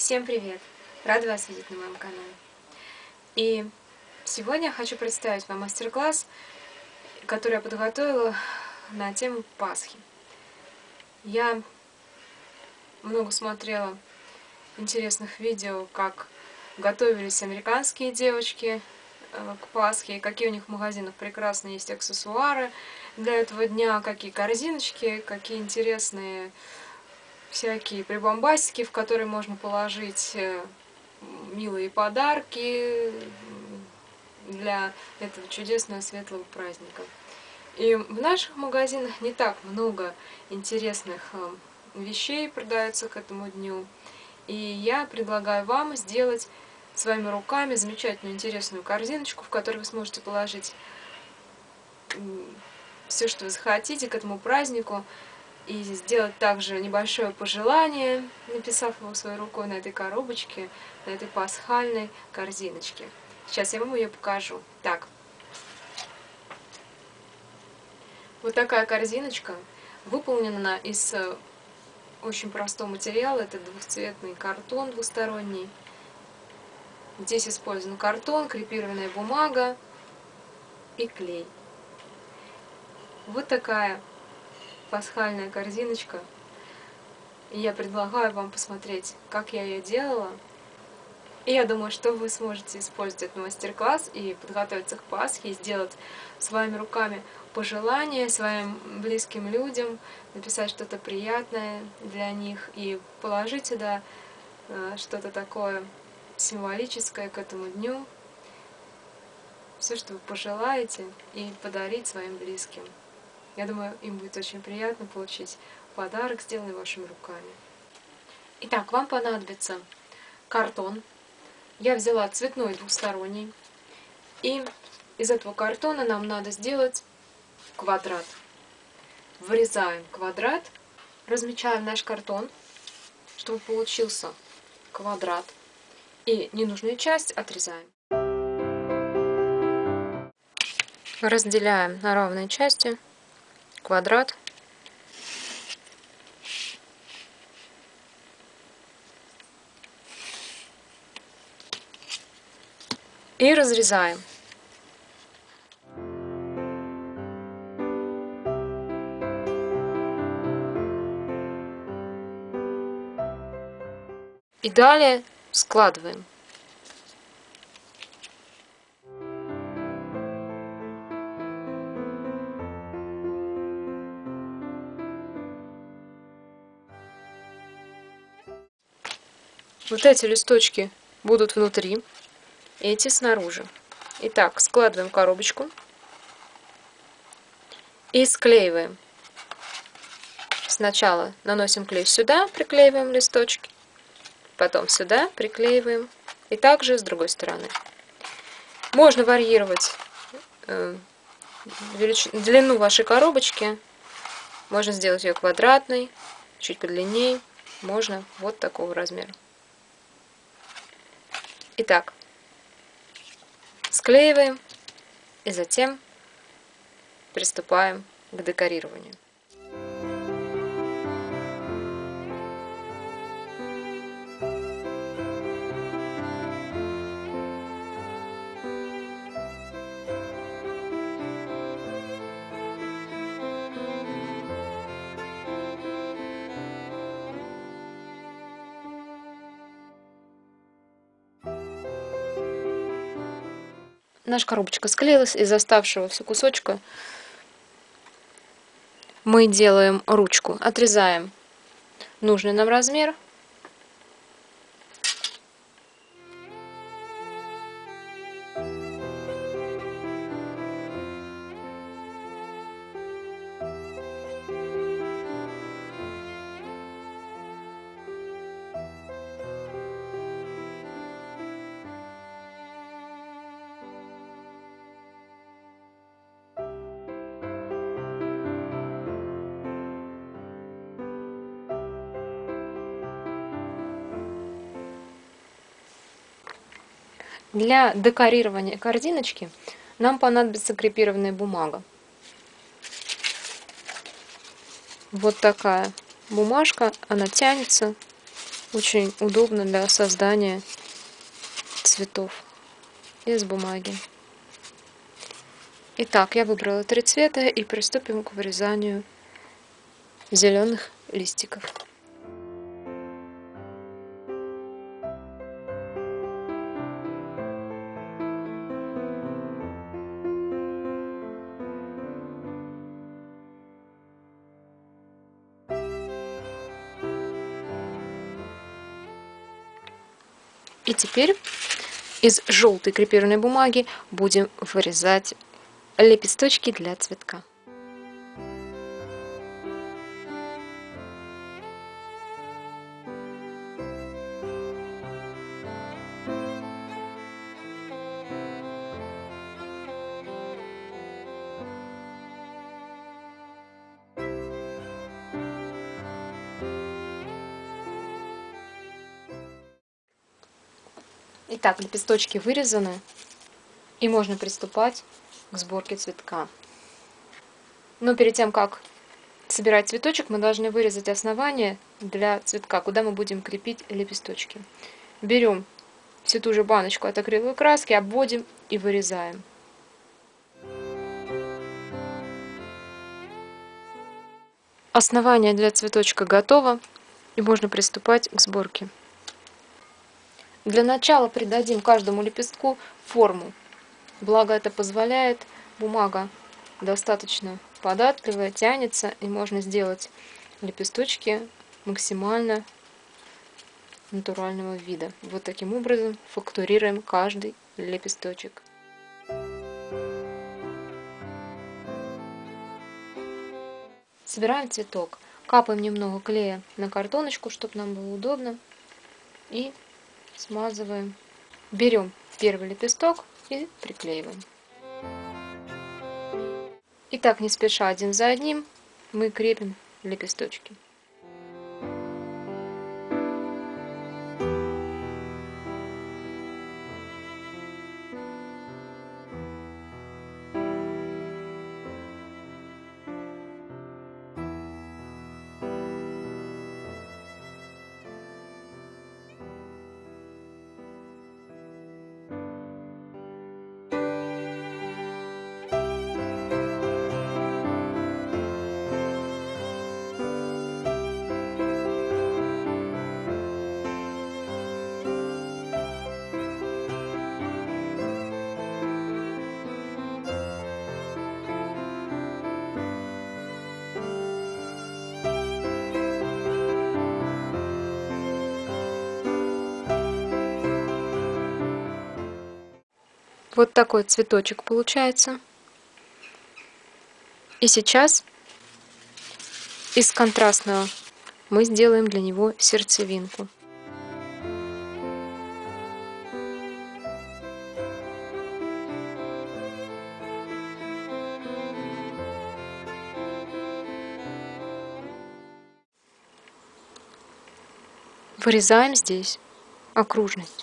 Всем привет! Рада вас видеть на моем канале. И сегодня я хочу представить вам мастер-класс, который я подготовила на тему Пасхи. Я много смотрела интересных видео, как готовились американские девочки к Пасхе, какие у них в магазинах прекрасно есть аксессуары для этого дня, какие корзиночки, какие интересные всякие прибамбасики, в которые можно положить милые подарки для этого чудесного светлого праздника. И в наших магазинах не так много интересных вещей продается к этому дню. И я предлагаю вам сделать своими руками замечательную интересную корзиночку, в которой вы сможете положить все, что вы захотите к этому празднику. И сделать также небольшое пожелание, написав его своей рукой на этой коробочке, на этой пасхальной корзиночке. Сейчас я вам ее покажу. Так, вот такая корзиночка выполнена из очень простого материала. Это двухцветный картон двусторонний. Здесь использован картон, крепированная бумага и клей. Вот такая пасхальная корзиночка. И я предлагаю вам посмотреть, как я ее делала. И я думаю, что вы сможете использовать этот мастер-класс и подготовиться к Пасхе, и сделать своими руками пожелания своим близким людям, написать что-то приятное для них и положить сюда что-то такое символическое к этому дню, все, что вы пожелаете, и подарить своим близким. Я думаю, им будет очень приятно получить подарок, сделанный вашими руками. Итак, вам понадобится картон. Я взяла цветной двусторонний. И из этого картона нам надо сделать квадрат. Вырезаем квадрат, размечаем наш картон, чтобы получился квадрат. И ненужную часть отрезаем. Разделяем на равные части квадрат. И разрезаем. И далее складываем. Вот эти листочки будут внутри, эти снаружи. Итак, складываем коробочку и склеиваем. Сначала наносим клей сюда, приклеиваем листочки, потом сюда приклеиваем, и также с другой стороны. Можно варьировать длину вашей коробочки, можно сделать ее квадратной, чуть подлиннее, можно вот такого размера. Итак, склеиваем и затем приступаем к декорированию. Наша коробочка склеилась, из оставшегося кусочка мы делаем ручку. Отрезаем нужный нам размер. Для декорирования корзиночки нам понадобится крепированная бумага. Вот такая бумажка, она тянется Очень удобно для создания цветов из бумаги. Итак, я выбрала 3 цвета и приступим к вырезанию зеленых листиков. И теперь из желтой крепежной бумаги будем вырезать лепесточки для цветка. Итак, лепесточки вырезаны, и можно приступать к сборке цветка. Но перед тем, как собирать цветочек, мы должны вырезать основание для цветка, куда мы будем крепить лепесточки. Берем всю ту же баночку от акриловой краски, обводим и вырезаем. Основание для цветочка готово, и можно приступать к сборке. Для начала придадим каждому лепестку форму. Благо это позволяет, бумага достаточно податливая, тянется, и можно сделать лепесточки максимально натурального вида. Вот таким образом фактурируем каждый лепесточек. Собираем цветок. Капаем немного клея на картоночку, чтобы нам было удобно. И смазываем. Берем первый лепесток и приклеиваем. И так не спеша, один за одним, мы крепим лепесточки. Вот такой цветочек получается. И сейчас из контрастного мы сделаем для него сердцевинку. Вырезаем здесь окружность.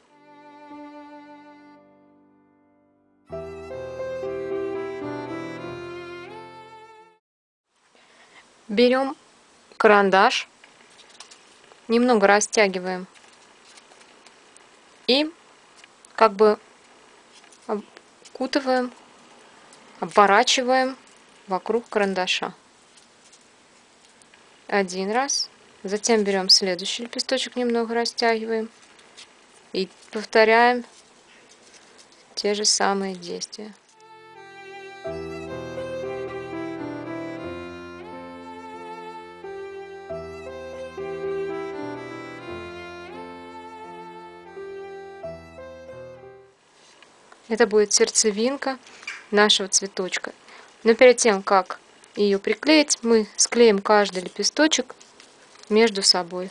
Берем карандаш, немного растягиваем и как бы окутываем, обворачиваем вокруг карандаша. Один раз. Затем берем следующий лепесточек, немного растягиваем и повторяем те же самые действия. Это будет сердцевинка нашего цветочка. Но перед тем, как ее приклеить, мы склеим каждый лепесточек между собой.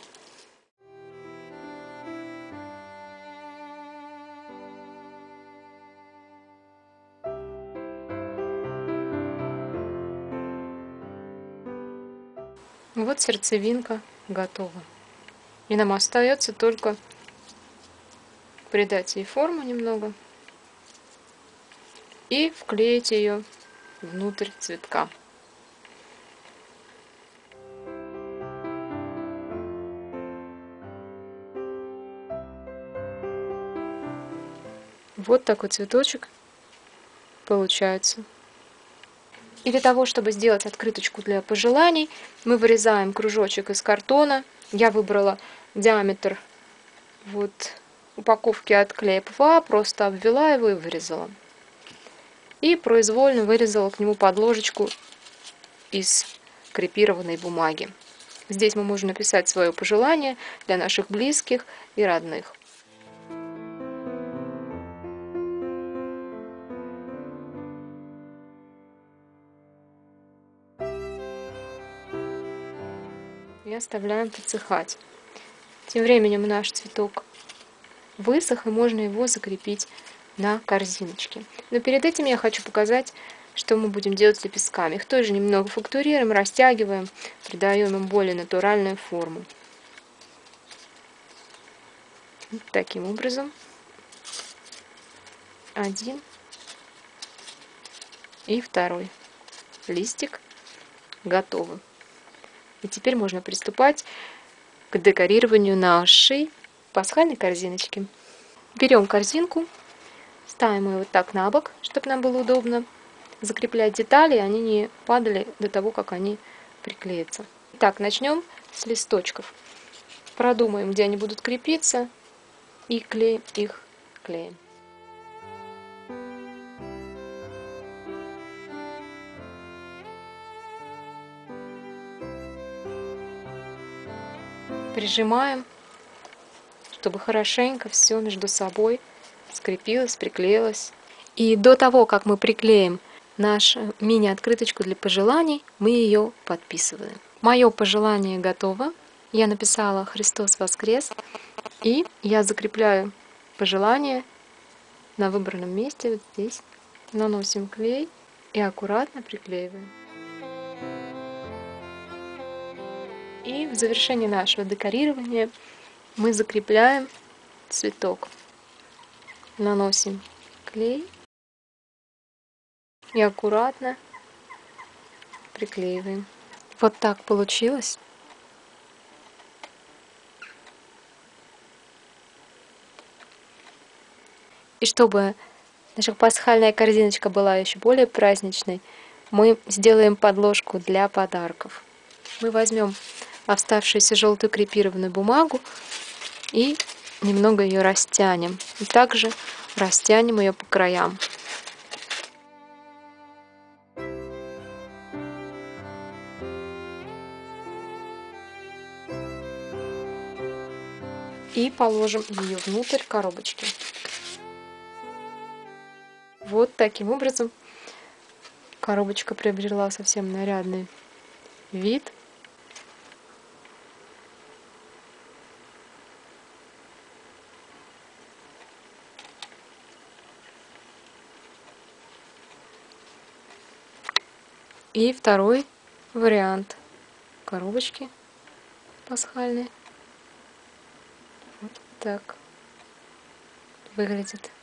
Вот сердцевинка готова. И нам остается только придать ей форму немного и вклеить ее внутрь цветка. Вот такой цветочек получается. И для того, чтобы сделать открыточку для пожеланий, мы вырезаем кружочек из картона. Я выбрала диаметр вот упаковки от клея ПВА, просто обвела его и вырезала. И произвольно вырезала к нему подложечку из крепированной бумаги. Здесь мы можем написать свое пожелание для наших близких и родных. И оставляем подсыхать. Тем временем наш цветок высох, и можно его закрепить на корзиночке. Но перед этим я хочу показать, что мы будем делать с лепестками. Их тоже немного фактурируем, растягиваем, придаем им более натуральную форму. Вот таким образом. Один и второй листик готовы. И теперь можно приступать к декорированию нашей пасхальной корзиночки. Берем корзинку, ставим ее вот так на бок, чтобы нам было удобно закреплять детали, и они не падали до того, как они приклеятся. Итак, начнем с листочков. Продумаем, где они будут крепиться, и клеим их клеем. Прижимаем, чтобы хорошенько все между собой скрепилось, приклеилось. И до того, как мы приклеим нашу мини-открыточку для пожеланий, мы ее подписываем. Мое пожелание готово. Я написала «Христос воскрес». И я закрепляю пожелание на выбранном месте, вот здесь. Наносим клей и аккуратно приклеиваем. И в завершении нашего декорирования мы закрепляем цветок. Наносим клей и аккуратно приклеиваем. Вот так получилось. И чтобы наша пасхальная корзиночка была еще более праздничной, мы сделаем подложку для подарков. Мы возьмем оставшуюся желтую крепированную бумагу и немного ее растянем. И также растянем ее по краям. И положим ее внутрь коробочки. Вот таким образом коробочка приобрела совсем нарядный вид. И второй вариант коробочки пасхальной. Вот так выглядит.